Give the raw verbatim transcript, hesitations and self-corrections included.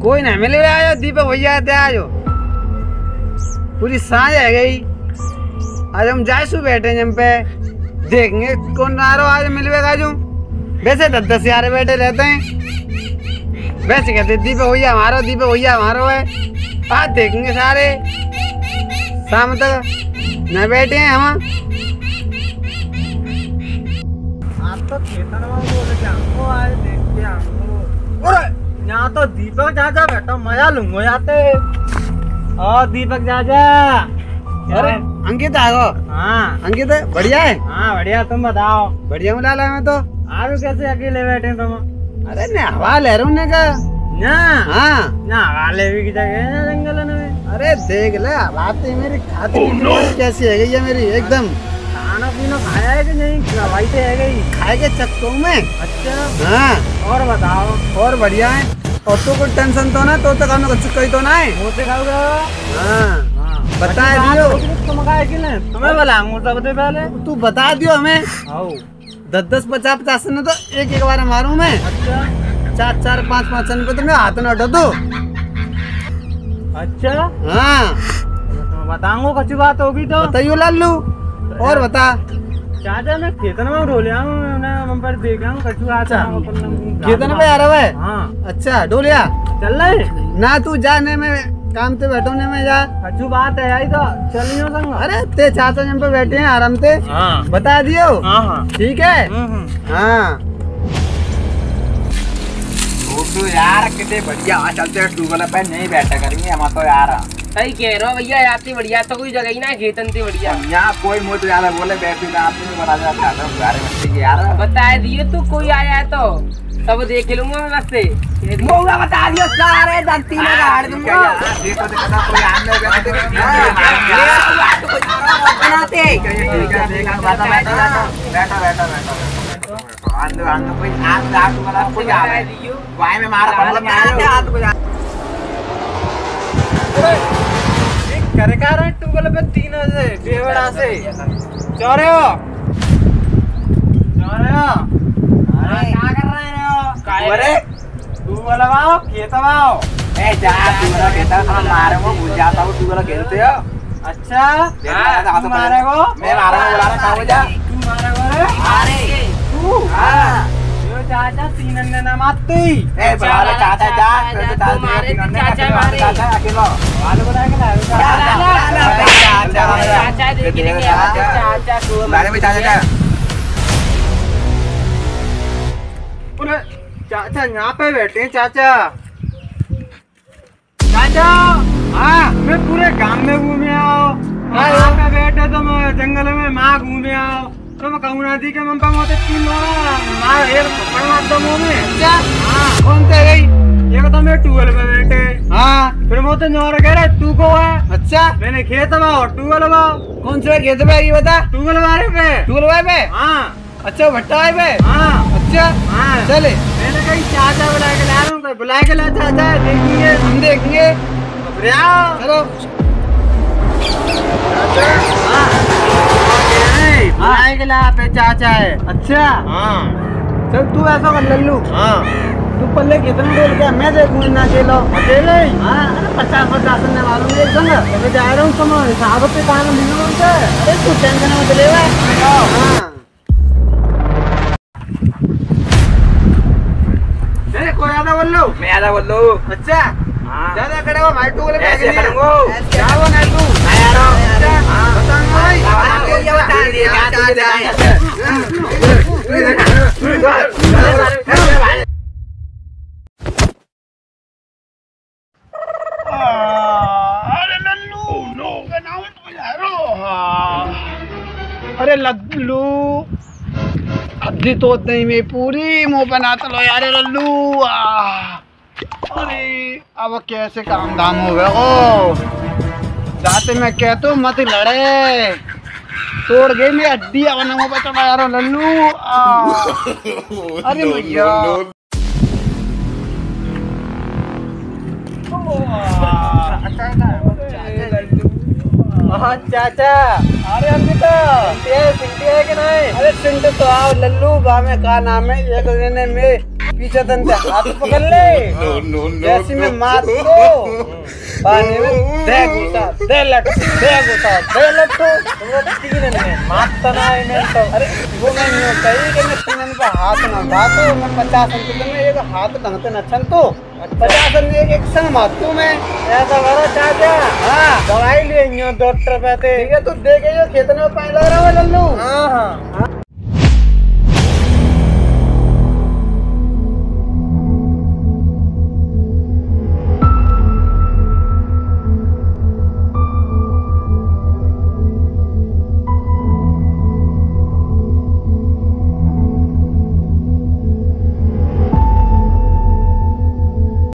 कोई नहीं मिले आयो दीपक भैया आते आयो पूरी सांझ है गई। आज हम जाए सु बैठे जम पे देखेंगे कौन आ रहा आज मिलवेगा जो। वैसे दस दस यार बैठे रहते हैं वैसे कहते दीपक भैया हमारा दीपक भैया हमारा है। आज देखेंगे सारे शाम तक न बैठे हैं हम। आप तो खेतन में बोले कि हमको आज देखते हमको और यहाँ तो दीपक चाचा बैठा मजा लूंगा जाते। और दीपक चाचा अरे अंकित आ गो। हाँ अंकित बढ़िया है। हाँ बढ़िया तुम बताओ। बढ़िया मिला ला मैं तो आज कैसे अकेले बैठे तुम। अरे ने हवा ले रहा हूँ का ना हाँ ना वाले भी की जगह है जंगल में। अरे देख ले बात मेरी खाती oh, कैसी है गई है मेरी एकदम। खाना पीना खाया है कि नहीं दवाई तो है गई खाए के चक्कों में। अच्छा हाँ और बताओ। और बढ़िया है और तो कोई टेंशन तो ना तो तक हम कुछ कोई तो ना है मुझसे खाओगे। हाँ बता दियो तुम खाए कि नहीं तुम्हें बुलाऊंगा सबसे पहले तू बता दियो हमें। आओ दस दस पचास पचास ने तो एक एक बार मारू मैं। अच्छा चार चार पाँच पाँच पे तो मैं हाथ न उठा दो। अच्छा हाँ तो बताऊंगा कुछ बात होगी तो बताइयो लालू और बता। चाचा मैं खेतन में रो लिया हूँ पर देखा हूँ कछु आता खेतन पे आ रहा है। हाँ अच्छा डोलिया चल रहे ना तू जाने में काम पे बैठो ने में जा कछु बात है आई तो चलियो संग। अरे ते चाचा जम पे बैठे हैं आराम से। हाँ बता दियो। हाँ हाँ ठीक है। हाँ तो यार कितने बढ़िया वहाँ चलते हैं ट्यूबवेल पे नहीं बैठा करेंगे हम तो यार। सही कह रहे हो भैया याती बढ़िया तो कोई जगह ही ना खेतन थी बढ़िया। यहाँ कोई मुझे तो यार बोले बैठी ना आपने भी बता दिया था गाड़ी बच्चे की यार बता दिए तू कोई आया है तो तब देख लूंगा मैं बस से मौका बता दियो सारे दंती में गाड़ दूंगा। ये तो देखा कोई आने बैठे बनाते बैठो बैठो बैठो बैठो बैठो अंदर अंदर कोई आग आग वाला कोई आ रहा है वाई में मारा पड़ला में आया करे कारण ट्यूबवेल पे तीन से डेवड़ा से चोरे हो चोरे हो। अरे क्या कर रहे हो अरे ट्यूबवेल वाओ खेत वाओ। ए जा ट्यूबवेल खेता तो मारे वो भूल जाता हूँ ट्यूबवेल खेलते हो। अच्छा तू मारे को मैं मारा बोला रहा कहाँ जा तू मारे को रे अरे तू हाँ यो चाचा तीन ने ना मारती। ए बाहर चाचा जा चाचा मारे चाचा मारे चाचा अकेला वाले बुलाए के लाए चाचा देख लेंगे चाचा को मारे में चाचा जा पूरे चाचा यहाँ पे बैठे हैं चाचा चाचा। हाँ मैं पूरे गांव में घूमे आओ यहाँ पे बैठे तो मैं जंगल में माँ घूमे आओ तो मैं कहूँ ना थी कि मम्पा मोते तीन माँ हेर पकड़वा दो मुँह में। अच्छा हाँ कौन से गई एक तो मैं ट्यूबवेल पे बैठे हाँ फिर मोते नौर कह रहे तू को है। अच्छा मैंने खेत बाओ ट्यूबवेल बाओ कौन से खेत पे ये बता। ट्यूबवेल मारे पे टूलवाए पे। हाँ अच्छा भट्टा है पे। हाँ अच्छा हाँ चले मैंने कहीं चाचा बुला के ला रहा हूँ तो बुला के ला चाचा देखेंगे हम देखेंगे चलो। बुलाए के ला पे चाचा है। अच्छा हाँ चल तू ऐसा कर लल्लू हाँ तू पल्ले कितने बोल के मैं देखूंगा ना अकेला अकेले ही हाँ अरे पचास पचास ने मारूंगा एक संग मैं जा रहा हूँ तुम हिसाब पे काम मिलने बोलते अरे तू टेंशन मत ले हाँ कोई आधा बोल लो मैं आधा बोल लो। अच्छा ज्यादा खड़े हो भाई टूल पे ऐसे करूँगा क्या वो नहीं तू मैं आ रहा हूँ। अच्छा बताऊंगा भाई आपको ये बता दिए अरे लल्लू नो का नाम तो यारो अरे लल्लू अद्दी तो नहीं मैं पूरी मुंह पे नाता लो यार लल्लू अरे अब कैसे काम धाम हो गया ओ जाते मैं कहता हूँ मत लड़े तोड़ गई मेरी हड्डी अब मुंह पे चढ़ा यार लल्लू अरे भैया चाचा अरे अंकिता सिंटी है कि नहीं। अरे सिंट तो आओ लल्लू बा में का नाम है एक दिन में पीछे तन से हाथ पकड़ ले जैसी में मार दो पानी में दे घुसा दे लट दे घुसा दे लट तो तीन में मारता ना है मैं तो अरे वो मैं नहीं होता ही कि मैं तीन पे हाथ ना उठातो मैं पचास अंक में एक हाथ ढंग से न चल तो पचास अंक एक संग मारतू मैं ऐसा करो चाचा हाँ दवाई ले डॉक्टर पे ठीक है तू देखे जो खेत में पानी लग रहा है लल्लू हाँ हाँ